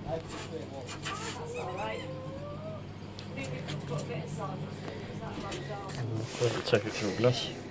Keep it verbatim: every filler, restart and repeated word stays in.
alright. I think we've got a bit of sun. Is that like Mm, quite a ticket from us.